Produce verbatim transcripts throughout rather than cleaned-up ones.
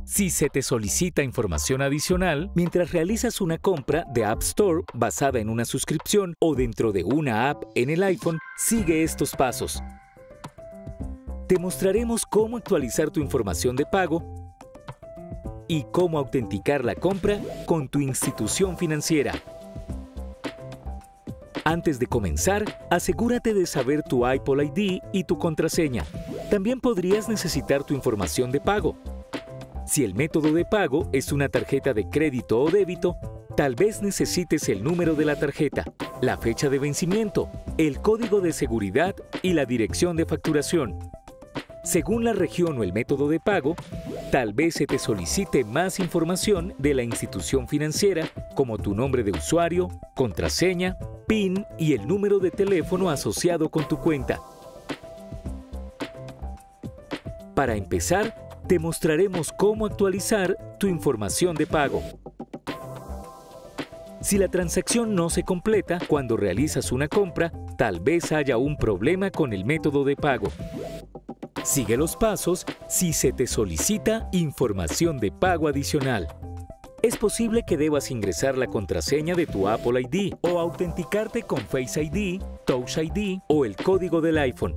Si se te solicita información adicional mientras realizas una compra de App Store basada en una suscripción o dentro de una app en el iPhone, sigue estos pasos. Te mostraremos cómo actualizar tu información de pago y cómo autenticar la compra con tu institución financiera. Antes de comenzar, asegúrate de saber tu Apple I D y tu contraseña. También podrías necesitar tu información de pago. Si el método de pago es una tarjeta de crédito o débito, tal vez necesites el número de la tarjeta, la fecha de vencimiento, el código de seguridad y la dirección de facturación. Según la región o el método de pago, tal vez se te solicite más información de la institución financiera, como tu nombre de usuario, contraseña, PIN y el número de teléfono asociado con tu cuenta. Para empezar, te mostraremos cómo actualizar tu información de pago. Si la transacción no se completa cuando realizas una compra, tal vez haya un problema con el método de pago. Sigue los pasos si se te solicita información de pago adicional. Es posible que debas ingresar la contraseña de tu Apple I D o autenticarte con Face I D, Touch I D o el código del iPhone.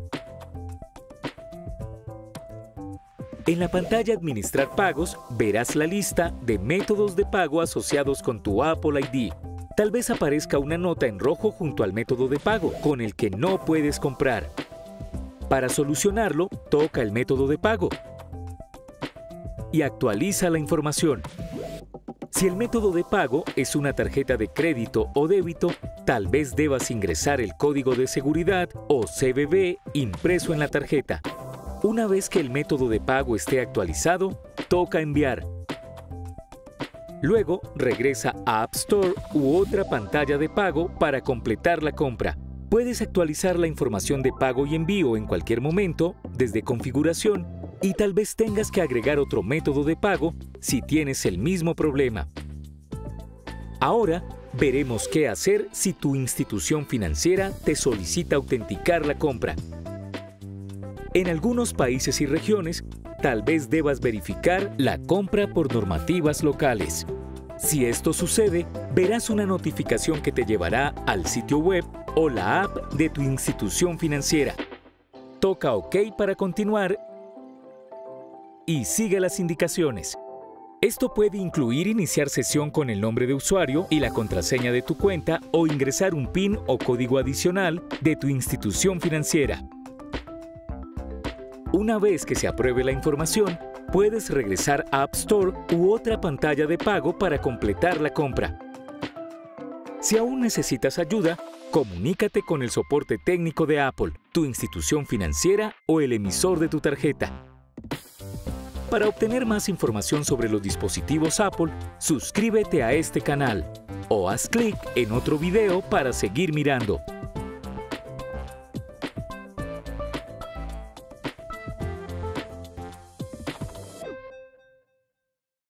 En la pantalla Administrar pagos verás la lista de métodos de pago asociados con tu Apple I D. Tal vez aparezca una nota en rojo junto al método de pago con el que no puedes comprar. Para solucionarlo, toca el método de pago y actualiza la información. Si el método de pago es una tarjeta de crédito o débito, tal vez debas ingresar el código de seguridad o C V V impreso en la tarjeta. Una vez que el método de pago esté actualizado, toca enviar. Luego, regresa a App Store u otra pantalla de pago para completar la compra. Puedes actualizar la información de pago y envío en cualquier momento, desde configuración, y tal vez tengas que agregar otro método de pago si tienes el mismo problema. Ahora, veremos qué hacer si tu institución financiera te solicita autenticar la compra. En algunos países y regiones, tal vez debas verificar la compra por normativas locales. Si esto sucede, verás una notificación que te llevará al sitio web o la app de tu institución financiera. Toca OK para continuar y sigue las indicaciones. Esto puede incluir iniciar sesión con el nombre de usuario y la contraseña de tu cuenta o ingresar un PIN o código adicional de tu institución financiera. Una vez que se apruebe la información, puedes regresar a App Store u otra pantalla de pago para completar la compra. Si aún necesitas ayuda, comunícate con el soporte técnico de Apple, tu institución financiera o el emisor de tu tarjeta. Para obtener más información sobre los dispositivos Apple, suscríbete a este canal o haz clic en otro video para seguir mirando.